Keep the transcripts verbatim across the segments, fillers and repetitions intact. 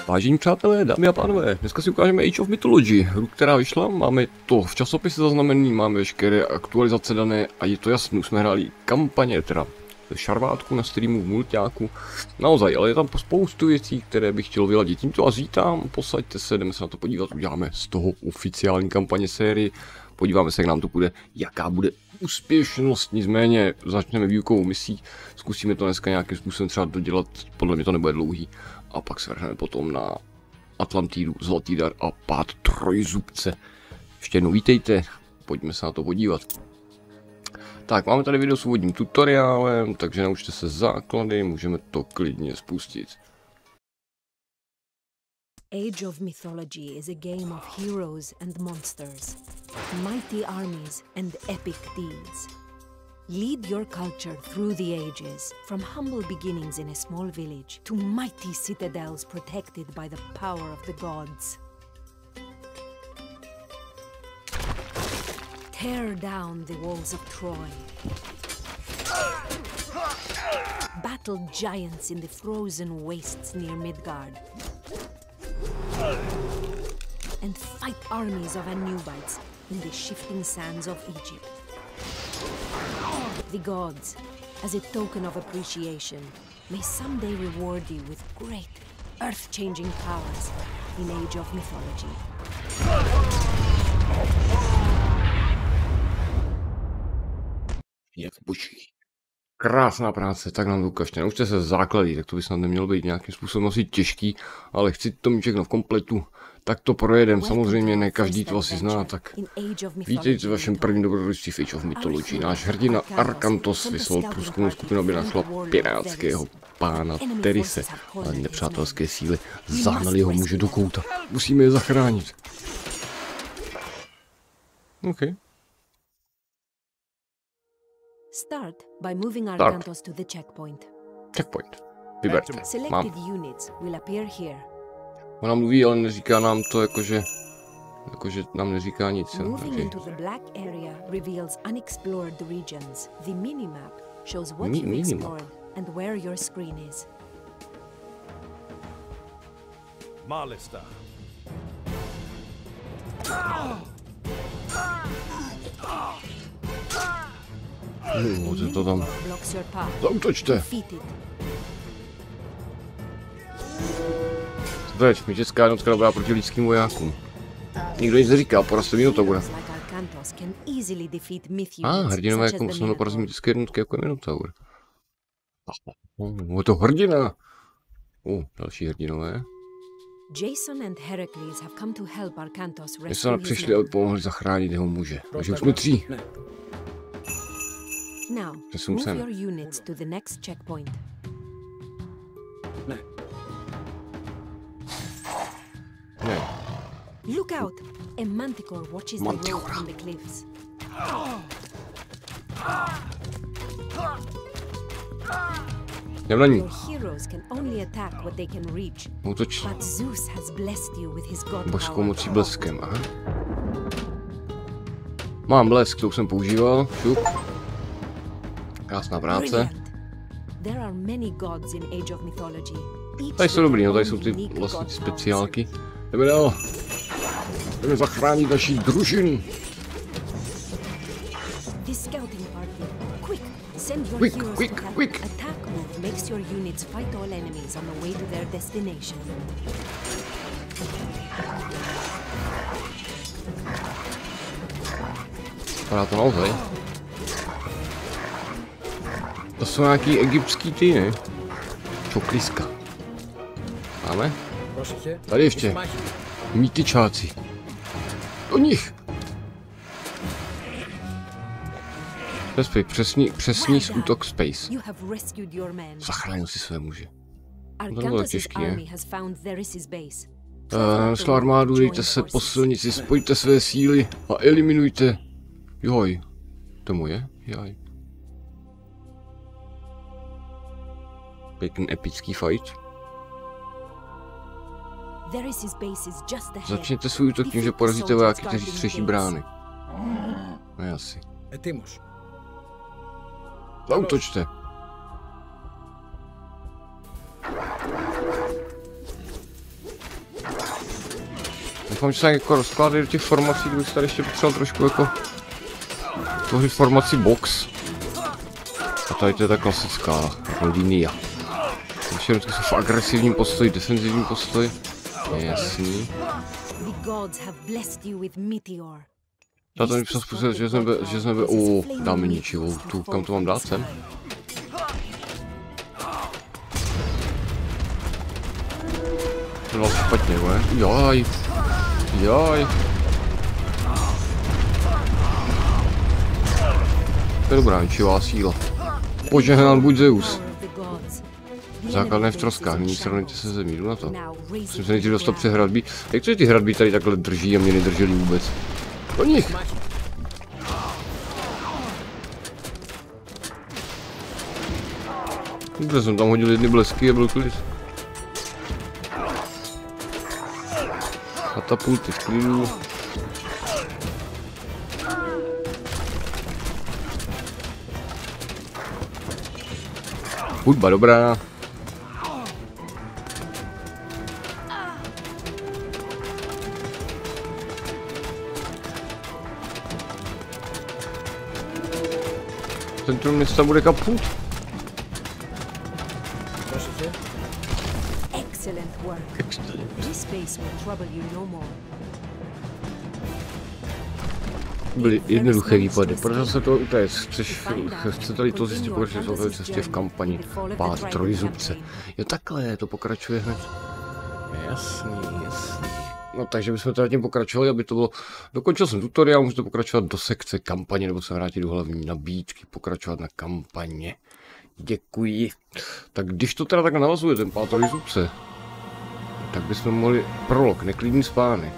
Vážení přátelé, dámy a pánové, dneska si ukážeme Age of Mythology, hru, která vyšla, máme to v časopise zaznamený, máme veškeré aktualizace dané a je to jasný, už jsme hráli kampaně, teda šarvátku na streamu, v mulťáku, naozaj, ale je tam spoustu věcí, které bych chtěl vyladit. Tímto vás vítám, posaďte se, jdeme se na to podívat, uděláme z toho oficiální kampaně sérii, podíváme se, jak nám to bude, jaká bude úspěšnost, nicméně začneme výukovou misí, zkusíme to dneska nějakým způsobem třeba dodělat, podle mě to nebude dlouhý, a pak se vrhneme potom na Atlantidu, Zlatý dar a pád trojzubce. Ještě jednou vítejte, pojďme se na to podívat. Tak, máme tady video s úvodním tutoriálem, takže naučte se základy, můžeme to klidně spustit. Age of Mythology is a game of heroes and monsters, mighty armies and epic deeds. Lead your culture through the ages, from humble beginnings in a small village to mighty citadels protected by the power of the gods. Tear down the walls of Troy. Battle giants in the frozen wastes near Midgard. And fight armies of Anubites in the shifting sands of Egypt. The gods, as a token of appreciation, may someday reward you with great, earth-changing powers in Age of Mythology. Je to boží. Krásná práce, tak nám to ukažte. Naučte se základy, tak to by snad nemělo být nějakým způsobem asi těžký, ale chci to mít všechno v kompletu, tak to projedem. Samozřejmě ne každý to asi zná, tak vítejte v vašem prvním dobrodružství v Age of Mythology. Náš hrdina Arkantos vyslal průzkumnou skupinu, aby našla pirátského pána Terise, ale nepřátelské síly zahnali jeho muže do kouta. Musíme je zachránit. OK. Start by moving Arkantos to the checkpoint. Checkpoint. Vyberte. Mám. Selected units will appear here. Ona mluví, ale neříká nám to jakože, jakože nám neříká nic. Moving into the black area reveals unexplored regions. The minimap shows what Mi you've minimap. explored and where your screen is. Marlister. No, co to tam? Blocks your path. Zautočte! Defeated. Teď, mytická jednotka dobrá proti lidským vojákům. Nikdo nic neříká, porazte Minotaura. A, ah, hrdinové jako snadno porazí mytické jednotky jako je Minotaur. Oh, je to hrdina! Uh, další hrdinové. Jason and Heracles have come to help Arkantos My rescue jsme his přišli a pomohli zachránit jeho muže. Takže už jsme tři. Now, move your units to the next checkpoint. Ne. Look out! A manticore watches Manticore. the road from the cliffs. Jdem na ní. Your heroes can only attack what they can reach. Útoč But Zeus has blessed you with his god božskou power. mocí bleskem, aha. Mám blesk, to už jsem používal. Šup. Krásná práce. Brilliant. There are many gods in Age of Mythology. Each Tady jsou with dobrý, no tady their jsou own ty unique vlastně god ty powers. speciálky. Jdeme dál. Jdeme zachránit naší družinu. This scouting party. Quick, send your Quick, heroes quick, to help. quick. Attack move makes your units fight all enemies on the way to their destination. Vypadá to naozaj. To jsou nějaký egyptský ty, ne? Čokliska. Máme? Tady ještě. Mýtyčáci. Do nich! Respekt, přesný, přesný útok Space. You have rescued your men. Zachránil si své muže. bylo Arkantos' těžký, je? army has found Theris' base. Uh, Našla armádu, dejte se po silnici, spojte své síly a eliminujte. Joj. To moje? Jaj. Pěkný epický fight. Theris' base is just ahead. Začněte svůj útok tím, že porazíte vojáky, kteří střeží brány. No asi. Zautočte. Doufám, že se jako rozkládají do těch formací, kdybych tady ještě potřeboval trošku jako tvořit formaci box. A tady to je ta klasická jako linia. Takže vždycky jsou v agresivním postoji, defenzivním postoji. Jasný. Já to mi přes způsob, že jsme, že jsme, o, dáme ničivou tu, kam to mám dát sem? To bylo špatně, ne? Jaj. Jaj. To je dobrá ničivá síla. Požehnán buď Zeus. Základné v troskách, nyní srovnejte se zemí, jdu na to. Musím se nejdřív dostat přes hradbí. Jak to, že ty hradbí tady takhle drží a mě nedrželi vůbec? Po nich! Dobře, jsem tam hodil jedny blesky a byl klid. Katapulty v klidu. Hudba dobrá. Centrum města bude kaput. Excellent work. This space will trouble you no more. Byly jednoduché výpady. Podařilo se to utéct. Chceš, chcete-li to zjistit, pokračuje se o cestě v kampani. Pád trojzubce. Jo, takhle to pokračuje hned. Jasný, jasný. No takže bychom teda tím pokračovali, aby to bylo... Dokončil jsem tutoriál, můžete pokračovat do sekce kampaně, nebo se vrátit do hlavní nabídky, pokračovat na kampaně. Děkuji. Tak když to teda takhle navazuje, ten pád trojzubce, tak bychom mohli prolog, neklidný spánek.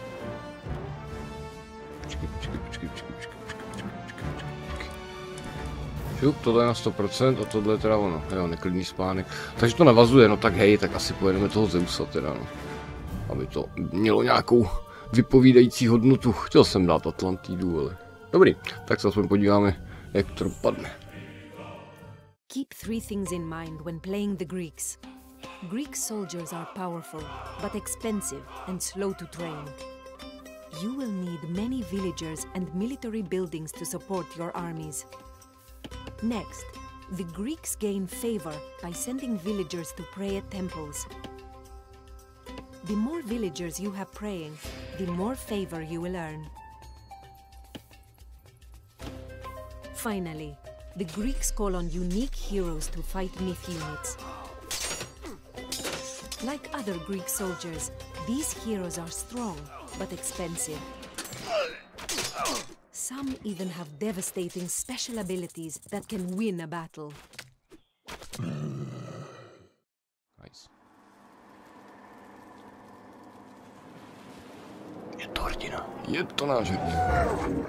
Počkej, počkej, počkej, počkej, počkej, počkej, počkej, počkej. Šup, tohle je na sto procent a tohle je teda ono, jo, neklidný spánek. Takže to navazuje, no tak hej, tak asi pojedeme toho Zeusa teda, no. Aby to mělo nějakou vypovídající hodnotu. Chtěl jsem dát Atlantidu, ale dobrý, tak se aspoň podíváme, jak to dopadne. Keep three things in mind when playing the Greeks. Greek soldiers are powerful, but expensive and slow to train. You will need many villagers and military buildings to support your armies. Next, the Greeks gain favor by sending villagers to pray at temples. The more villagers you have praying, the more favor you will earn. Finally, the Greeks call on unique heroes to fight myth units. Like other Greek soldiers, these heroes are strong, but expensive. Some even have devastating special abilities that can win a battle. Nice. Je to hrdina. Je to náš hrdina.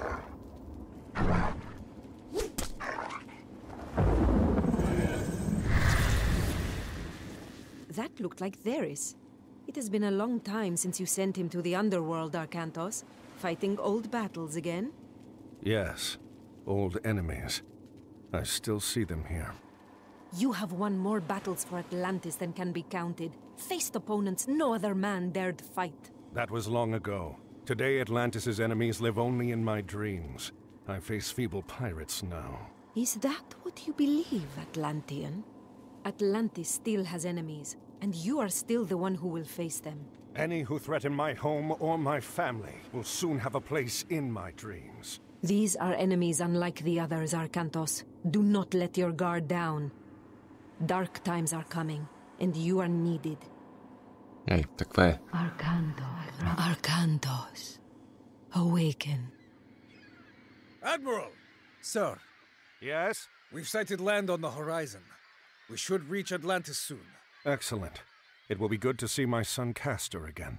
That looked like Theris. It has been a long time since you sent him to the underworld, Arkantos. Fighting old battles again? Yes, old enemies. I still see them here. You have won more battles for Atlantis than can be counted. Faced opponents no other man dared fight. That was long ago. Today Atlantis's enemies live only in my dreams. I face feeble pirates now. Is that what you believe, Atlantean? Atlantis still has enemies, and you are still the one who will face them. Any who threaten my home or my family will soon have a place in my dreams. These are enemies unlike the others, Arkantos. Do not let your guard down. Dark times are coming, and you are needed. Hej, takové. Arkantos. Arkantos. Awaken. Admiral! Sir. Yes? We've sighted land on the horizon. We should reach Atlantis soon. Excellent. It will be good to see my son Castor again.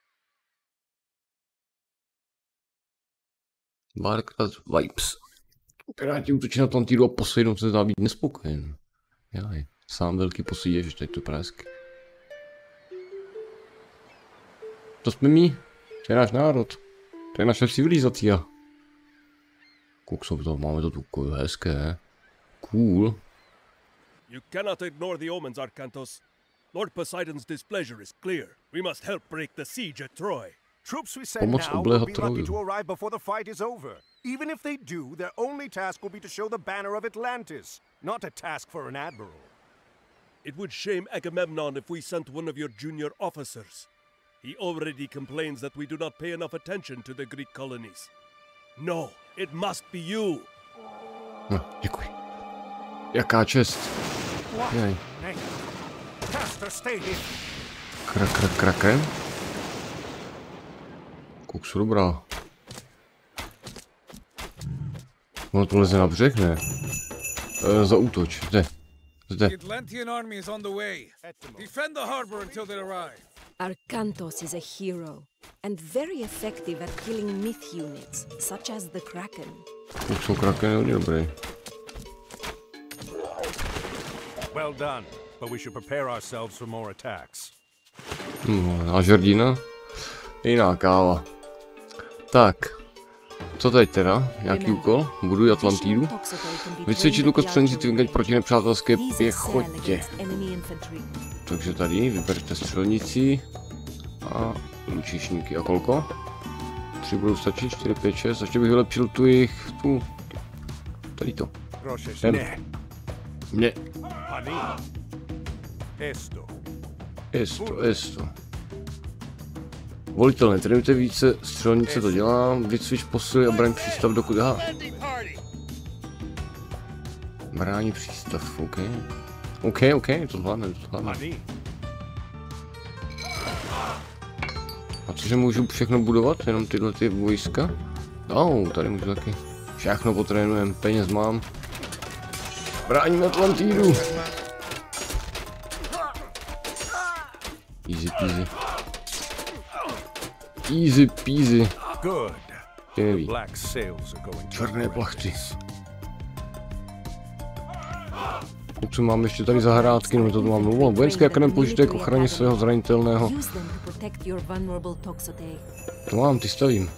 Barclays Vibes. Piráti útočí na Atlantidu a Poseidon se zdá být nespokojen. Jaj, sám velký Poseidon, že tady to prásky. To jsme my. To je náš národ. To je naše civilizace. Koukso, to máme to tu hezké. Cool. You cannot ignore the omens, Arkantos. Lord Poseidon's displeasure is clear. We must help break the siege at Troy. Troops we send Pomoc now will obléhat be lucky Troju. to arrive before the fight is over. Even if they do, their only task will be to show the banner of Atlantis, not a task for an admiral. It would shame Agamemnon if we sent one of your junior officers. He already complains that we do not pay enough attention to the Greek colonies. No, it must be you. No, děkuji. Jaká čest. Jej. Caster, stay here. Krak, krak, krakem. Koksu dobrá. Ono to leze na břeh, ne? E, zaútoč, zde. Zde. The Atlantean army is on the way. Defend the harbor until they arrive. Arkantos is a hero, and very effective at killing myth units, such as the Kraken. Koksu, kraken je hodně dobrý. Well done, but we should prepare ourselves for more attacks. Hmm, náš hrdina? Jiná káva. Tak. Co teď teda? Nějaký úkol? Buduji Atlantidu. Vycvičit úkol střelnici tvingať proti nepřátelské pěchotě. Takže tady vyberte střelnici a lučišníky. A kolko? Tři budou stačit, čtyři, pět, šest. Ještě bych vylepšil tu jejich, tu... Tady to. Ne. Ne. Esto. Esto, esto. Volitelné, trénujte více, střelnice to dělám, vycvič posily a braň přístav dokud... Aha. Brání přístav, OK. OK, OK, to zvládne, to zvládne. A cože můžu všechno budovat, jenom tyhle ty vojska? Oh, tady můžu taky. Všechno potrénujem, peněz mám. Bráníme Atlantidu. Easy peasy. Easy peasy. Good. Tě neví. Black sails are going. Černé plachty. Co mám ještě tady zahrádky, no to tu mám mluvil. Vojenské akademie použijte k ochraně svého zranitelného. To mám, ty stavím.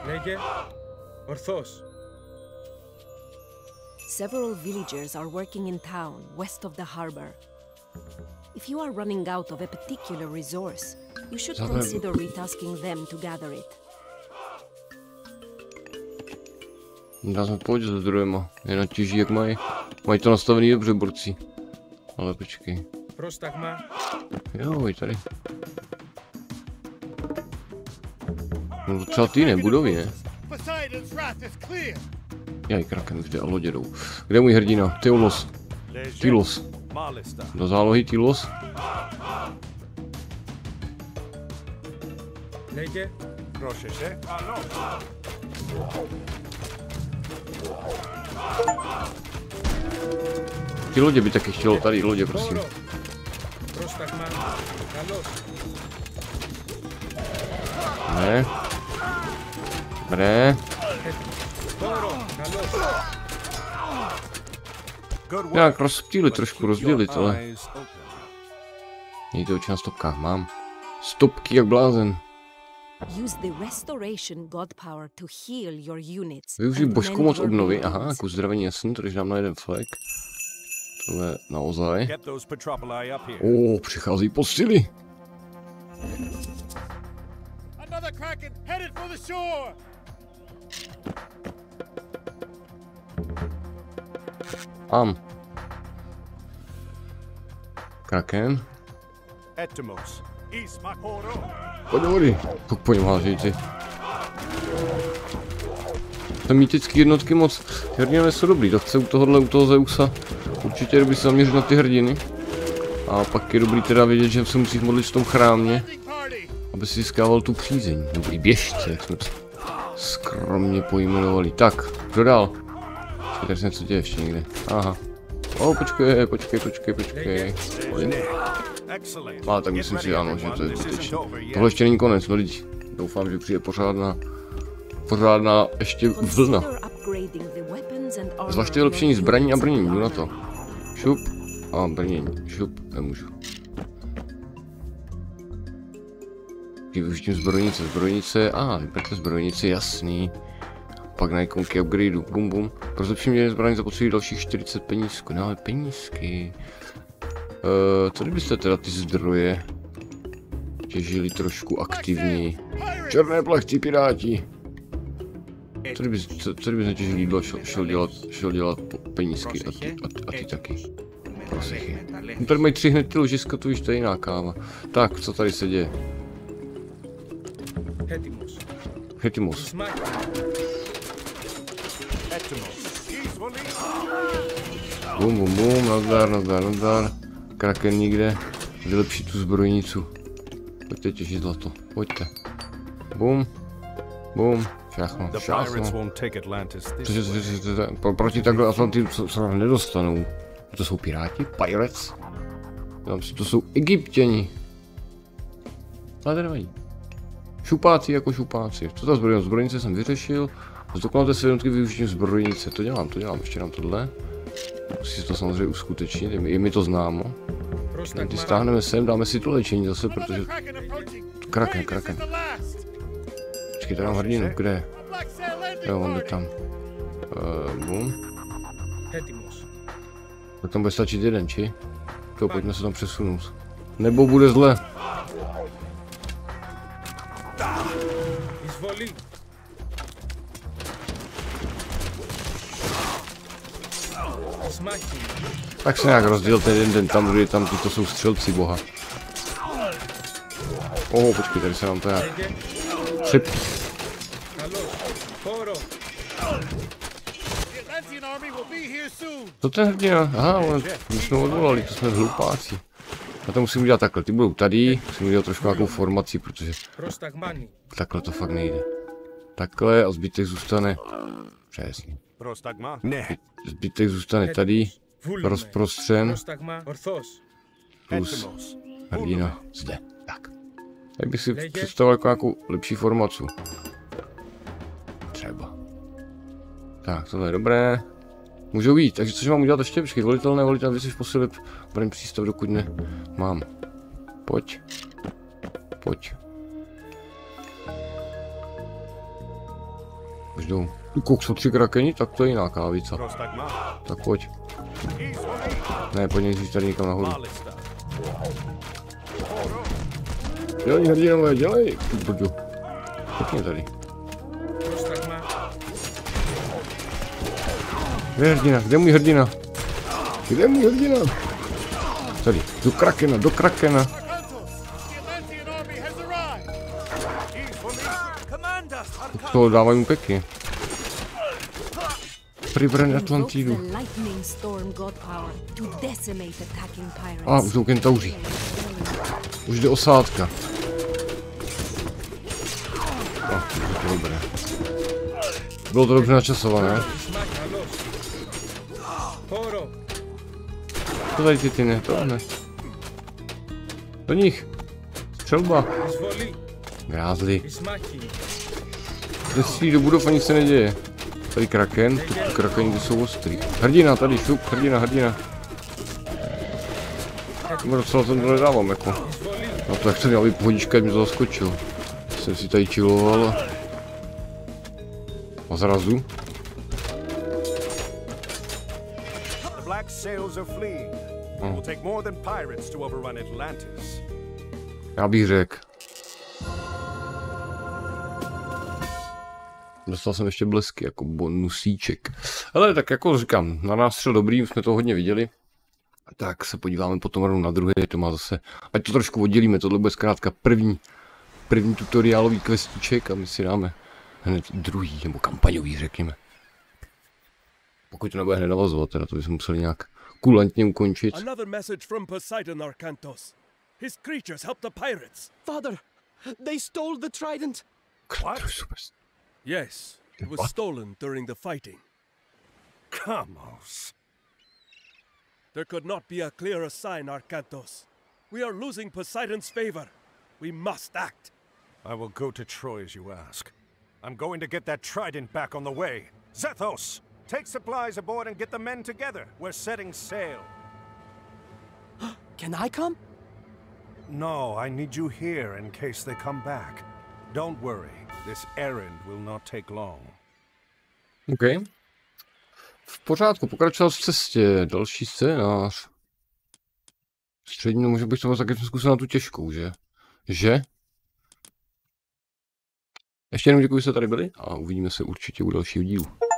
Several villagers are working in town, west of the harbor. If you are running out of a particular resource, you should consider retasking them to gather it. Dá se pojď se zdrojema, je natěží jak mají. Mají to nastavený dobře borci. Ale počkej. Jo, je tady. No třeba ty ne, budovy ne? Jaj, kraken už jde a lodě jdou. Kde je můj hrdina? Tylos. Tylos. Do zálohy Tylos. Ty lodě by taky chtělo, tady lodě, prosím. Ne. Dobré. Nějak rozptýlit, trošku rozdělit, ale... Mějte oči na stopkách, mám. Stopky jak blázen. Využij božskou moc obnovy, aha, jako uzdravení jasný, to když dám na jeden flek. Tohle naozaj. O, přichází posily. Mám. Kraken. Pojď do vody. Pojď po něm hážejci. Ten mýtický jednotky moc. Ty hrdinové jsou dobrý, tak se u tohohle, u toho Zeusa určitě dobrý se zaměřit na ty hrdiny. A pak je dobrý teda vědět, že se musíš modlit v tom chrámě, aby si získával tu přízeň. Dobrý běžce, jak jsme to skromně pojmenovali. Tak, kdo dál? Počkej, tady se něco děje ještě někde. Aha. O, počkej, počkej, počkej, počkej. Ale tak myslím si, ano, že to je zbytečné. Tohle ještě není konec, no lidi. Doufám, že přijde pořádná, pořádná ještě vlna. Zvažte vylepšení zbraní a brnění, jdu na to. Šup. A brnění, šup, nemůžu. Využitím zbrojnice, zbrojnice, a ah, vyberte zbrojnice, jasný. Pak na ikonky upgradeu, bum bum. Pro zlepšení mění zbraní zapotřebí dalších čtyřicet penízku, no ale penízky. Uh, co kdybyste teda ty zdroje? těžili trošku aktivní. Černé plachty piráti. Co kdyby, co, co kdyby netěžil jídlo, šel, šel dělat, šel dělat penízky a ty, a, ty, a ty taky. Prosichy. No tady mají tři hned ty ložiska, to už to je jiná káva. Tak, co tady se děje? Hetimus. Bum, bum, bum, nazdar, nazdar, nazdar. Kraken nikde. Vylepší tu zbrojnicu. Pojďte těžit zlato, pojďte. Bum, bum, šáchno, šáchno. Cože, cože, cože, proti takhle Atlantidu se nedostanou. To jsou piráti? Pirates? Tam si to jsou Egyptěni. Ale to nevadí. Šupáci jako šupáci. Co ta zbrojnice? Zbrojnice jsem vyřešil. Zdokonalte se jednotky využitím zbrojnice. To dělám, to dělám. Ještě nám tohle. Musí se to samozřejmě uskutečnit, je mi, je mi to známo. Ty stáhneme sem, dáme si to léčení zase, protože... Kraken, kraken. Počkej, tady mám hrdinu, kde? Jo, on jde tam. Uh, bum. Tak tam bude stačit jeden, či? To pojďme se tam přesunout. Nebo bude zle. Tak se nějak rozděl ten jeden den tam, druhý tam, to jsou střelci boha. Oh, počkej, tady se nám to nějak... Přip. Co ten hrdina? Aha, my jsme odvolali, to jsme hlupáci. A to musím udělat takhle, ty budou tady, musím udělat trošku nějakou formaci, protože... Takhle to fakt nejde. Takhle a zbytek zůstane... Přesně. Ne. Zbytek zůstane tady, rozprostřen, plus hrdina zde. Tak. Tak bych si představil jako nějakou lepší formaci. Třeba. Tak, tohle je dobré. Můžou jít, takže což mám udělat ještě? Počkej, volitelné, volitelné věci v posilit obraný přístav, dokud ne mám. Pojď. Pojď. Už jdou. Kouk jsou tři krakeni, tak to je jiná kávica. Tak pojď. Ne, pojď nejdřív tady někam nahoru. Dělej, hrdinové, dělej! Brdu. Pěkně tady. Kde je hrdina? Kde je můj hrdina? Kde je můj hrdina? Tady, do krakena, do krakena. To dávají mu pěkně. Přibrane Atlantidu. A, už jsou kentauři. Už jde osádka. A, to je dobré. Bylo to dobře načasované. Co tady ty ty ne? To ne. Do nich. Střelba. Grázli. Zestří do budov a nic se neděje. Tady kraken, tu krakeni jsou ostrý. Hrdina, tady šup, hrdina, hrdina. Docela to nedávám jako. No to jak se měl pohodička, mě to zaskočil. Jsem si tady chilloval. A zrazu. No. Já bych řekl. Dostal jsem ještě blesky jako bonusíček. Ale tak jako říkám, na nástřel dobrý, už jsme to hodně viděli. Tak se podíváme potom rovnou na druhé, to má zase, ať to trošku oddělíme, tohle bude zkrátka první, první tutoriálový questíček a my si dáme hned druhý, nebo kampaňový řekněme. Pokud to nebude hned navazovat, teda to bychom museli nějak kulantně ukončit. Another message from Poseidon, Arkantos. His creatures helped the pirates. Father, they stole the trident. What? Yes, it was What? stolen during the fighting. Kamos. There could not be a clearer sign, Arkantos. We are losing Poseidon's favor. We must act. I will go to Troy as you ask. I'm going to get that trident back on the way. Zethos, take supplies aboard and get the men together. We're setting sail. Can I come? No, I need you here in case they come back. Don't worry, this errand will not take long. OK. V pořádku, pokračoval v cestě. Další scénář. Střední, no, možná bych to taky zkusil na tu těžkou, že? že? Ještě jednou děkuji, že jste tady byli a uvidíme se určitě u dalšího dílu.